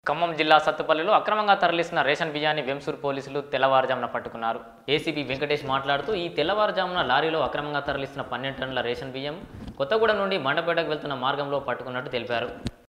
ఖమ్మం జిల్లా సత్తుపల్లిలో అక్రమంగా తరలిస్తున్న రేషన్ బియ్యాన్ని వెంసూర్ పోలీసులు తెల్లవారుజామున పట్టుకున్నారు. ఏసీపీ వెంకటేష్ మాట్లాడుతూ ఈ తెల్లవారుజామున లారీలో అక్రమంగా తరలిస్తున్న 12 టన్నుల రేషన్ బియ్యం కొత్తగూడెం నుండి మండపేటకు వెళ్తున్న మార్గంలో పట్టుకున్నట్టు తెలిపారు.